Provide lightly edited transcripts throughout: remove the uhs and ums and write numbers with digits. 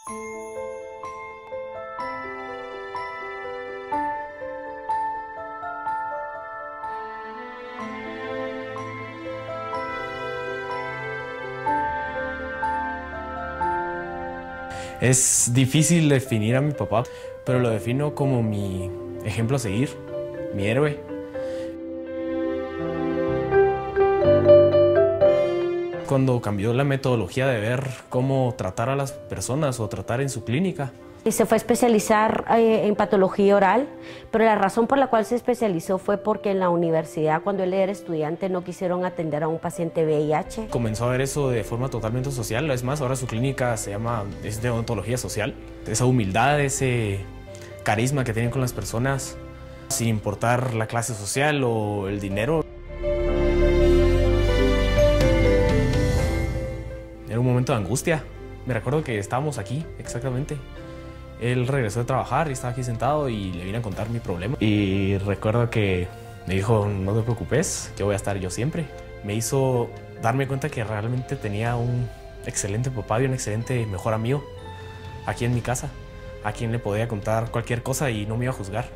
Es difícil definir a mi papá, pero lo defino como mi ejemplo a seguir, mi héroe. Cuando cambió la metodología de ver cómo tratar a las personas o tratar en su clínica. Y se fue a especializar en patología oral, pero la razón por la cual se especializó fue porque en la universidad, cuando él era estudiante, no quisieron atender a un paciente VIH. Comenzó a ver eso de forma totalmente social, es más, ahora su clínica es de odontología social. Esa humildad, ese carisma que tienen con las personas, sin importar la clase social o el dinero. Era un momento de angustia. Me recuerdo que estábamos aquí, exactamente. Él regresó de trabajar y estaba aquí sentado y le vine a contar mi problema. Y recuerdo que me dijo, no te preocupes, que voy a estar yo siempre. Me hizo darme cuenta que realmente tenía un excelente papá y un excelente mejor amigo aquí en mi casa, a quien le podía contar cualquier cosa y no me iba a juzgar.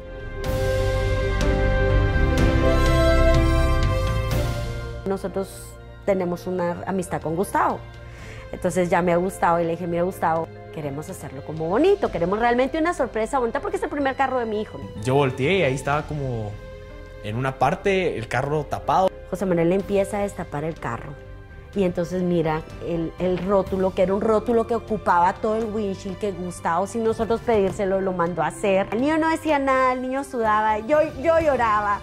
Nosotros tenemos una amistad con Gustavo. Entonces llamé a Gustavo y le dije, mira Gustavo, queremos hacerlo como bonito, queremos realmente una sorpresa bonita porque es el primer carro de mi hijo. Yo volteé y ahí estaba como en una parte el carro tapado. José Manuel le empieza a destapar el carro y entonces mira el rótulo, que era un rótulo que ocupaba todo el windshield, que Gustavo, sin nosotros pedírselo, lo mandó a hacer. El niño no decía nada, el niño sudaba, yo lloraba.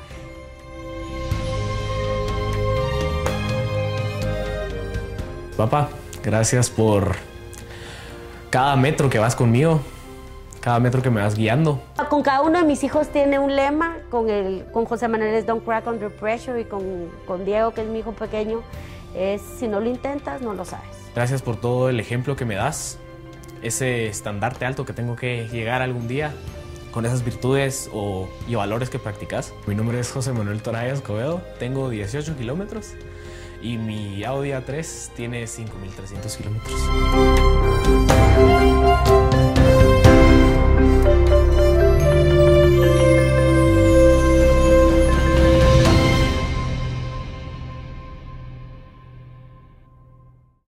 Papá, gracias por cada metro que vas conmigo, cada metro que me vas guiando. Con cada uno de mis hijos tiene un lema, con José Manuel es Don't Crack Under Pressure y con Diego, que es mi hijo pequeño, es si no lo intentas, no lo sabes. Gracias por todo el ejemplo que me das, ese estandarte alto que tengo que llegar algún día con esas virtudes y valores que practicas. Mi nombre es José Manuel Toraya Escobedo, tengo 18 kilómetros. Y mi Audi A3 tiene 5.300 kilómetros.